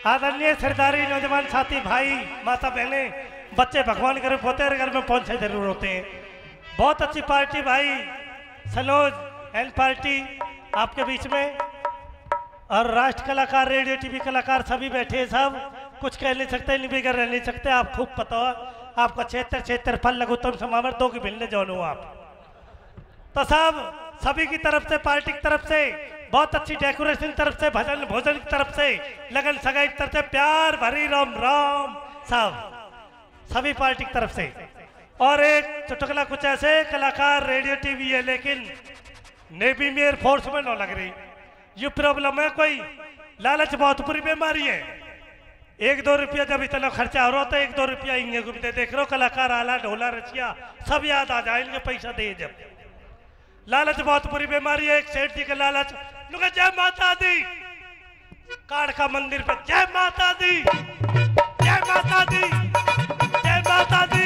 आदरणीय सरदारी नौजवान साथी भाई माता बहने बच्चे भगवान के रूप होते हैं, घर में पहुंचे जरूर होते हैं। बहुत अच्छी पार्टी भाई सनोज एंड पार्टी आपके बीच में, और राष्ट्र कलाकार रेडियो टीवी कलाकार सभी बैठे हैं। सब कुछ कह नहीं सकते, निबिगर रह नहीं सकते। आप खूब पता हो आपका क्षेत्र फल लघुत्तम समावर दो की भिलने जो हो आप। तो सब सभी की तरफ से, पार्टी की तरफ से, बहुत अच्छी डेकोरेशन की तरफ से, भजन भोजन की तरफ से, लगन सगाई की तरफ से, प्यार भरी राम राम सब सभी पार्टी की तरफ से। और एक चुटकुला कुछ ऐसे, कलाकार रेडियो टीवी है लेकिन नेवी में एयरफोर्स में न लग रही। ये प्रॉब्लम है, कोई लालच बहुत बुरी बीमारी है। 1-2 रुपया जब इतना खर्चा हो रहा तो 1-2 रुपया इंगे घूमते देख रहे हो। कलाकार आला ढोला रचिया सब याद आ जाएंगे पैसा दे। जब लालच बहुत बुरी बीमारी है। एक सेठ जी का लालच, जय माता दी काड़ का मंदिर पे, जय माता दी, जय माता दी, जय माता दी,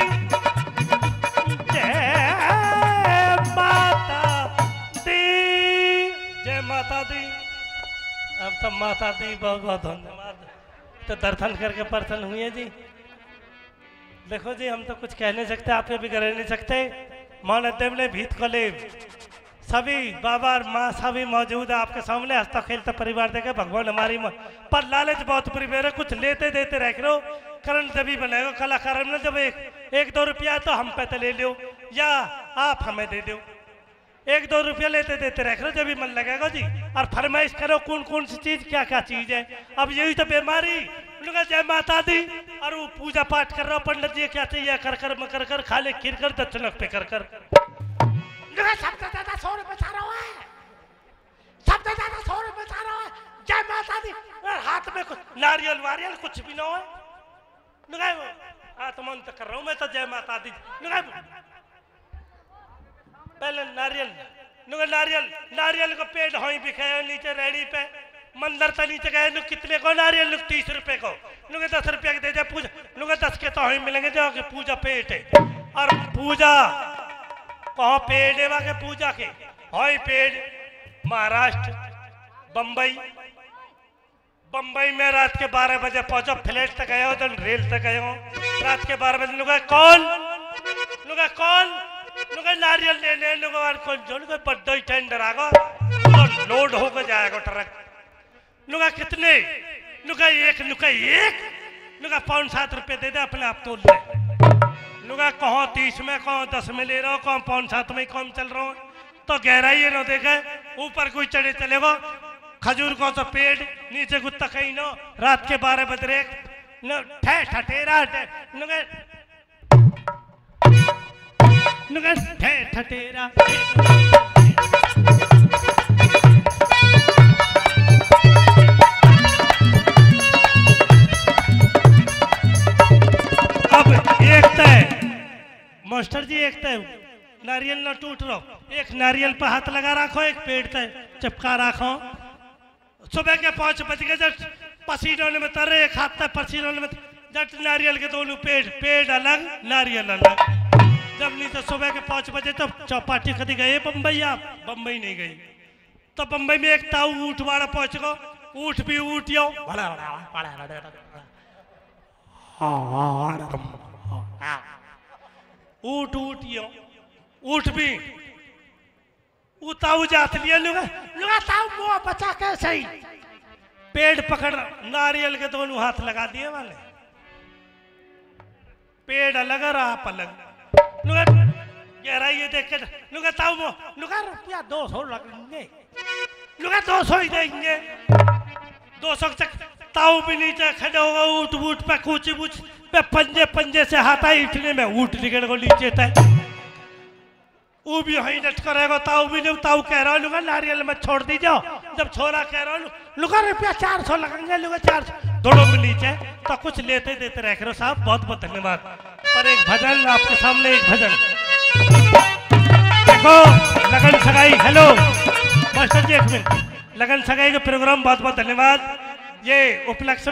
जय माता दी, जय माता दी। अब तो माता दी बहुत बहुत धन्यवाद। तो दर्शन करके प्रसन्न हुए जी। देखो जी हम तो कुछ कह नहीं सकते, आप भी कर नहीं सकते। मानदेव ने भीत कलेब सभी बाबा और माँ सभी मौजूद है आपके सामने। हंसता खेलता परिवार देखे भगवान हमारी माँ। पर लालच बहुत बुरी मेरे, कुछ लेते देते रह करो। करण जब बनेगा कलाकार ने, जब 1-2 रुपया तो हम पे तो ले लो या आप हमें दे दो। 1-2 रुपया लेते देते रह करो, जब भी मन लगेगा जी। और फरमाइश करो कौन कौन सी चीज क्या क्या चीज है। अब यही तो बीमारी, जय माता दी और वो पूजा पाठ कर रहा हो। पंडित जी क्या चाहिए कर कर मकर कर खाले खीर कर दक्षिण पे कर कर। सबसे ज्यादा 100 रुपए बचा रहा है, सबसे ज्यादा 100 रुपए बचा रहा है। जय माता दी। हाथ में कुछ नारियल वारियल कुछ भी ना हो। आत्मन तो कर रहा हूँ मैं तो। जय माता दी पहले नारियल नारियल नारियल को पेड़ हो बिखाया नीचे रेडी पे मंदिर तो नीचे गए। कितने को नारियल 30 रुपए को 10 रुपया दे दे पूजा 10 के तो ही मिलेंगे जो कि पूजा पेट है। और पूजा कहाँ पेड़ है के पूजा के हई पेड़ महाराष्ट्र बम्बई में रात के 12 बजे पहुंचो। फ्लैट तक गए हो तो रेल तक गए हो। रात के 12 बजे कौन नारियल लेने कोई बड्डो टेंडर आगा तो लोड होकर जाएगा ट्रक। कितने एक 5-7 रुपए दे दे अपने आप तोल ले। कहाँ 30 में कहाँ 10 में ले रहा हो, कहाँ 5-7 में कम चल रहा हो। तो गहराई है ना देखे ऊपर कोई चढ़े चलेगा। खजूर को तो पेड़ नीचे गुत्ता कहीं ना। रात के 12 बजे ठठेरा ठठेरा अब एक तय मास्टर जी, एक तय नारियल ना टूट रहा। एक नारियल पर हाथ लगा रखो, एक पेड़ तय चिपका रखो। सुबह के 5 बज गए जब पसीनों में तर रहे, एक हाथ तक पसीनों में जट नारियल के दोनों पेड़ अलग नारियल अलग। जब नहीं तो सुबह के 5 बजे तो चौपाटी कभी गए बम्बई? आप बम्बई नहीं गई तो बम्बई में एक ताऊ ऊँट वाला पहुंच गो। ऊँट भी ऊँटियो ऊँट भी उताऊ जात लिया ताऊ मुंह बचा के सही पेड़ पकड़ नारियल के दोनों हाथ लगा दिए वाले। पेड़ अलग और आप अलग। गहराई देख के ताऊ रुपया 200 लगेंगे। 200 ही देंगे। 200 ताऊ भी नीचे खड़े होगा। ऊँट बूट पे कूची बूच पे पंजे से हाथ आई इठने में ऊँट निकल को नीचे तय। वो भी वही डट करेगा। ताऊ भी नहीं। ताऊ कह रहा हूँ नारियल में छोड़ दी जाओ। जब छोरा कह रहा हूँ रुपया 400 लगेंगे। 400 दोनों में नीचे तो कुछ लेते देते रह करो साहब। बहुत बहुत धन्यवाद। पर एक भजन आपके सामने, एक भजन देखो लगन सगाई। हेलो मास्टर जी एक मिनट, लगन सगाई का प्रोग्राम बहुत बहुत धन्यवाद। ये उपलक्ष्य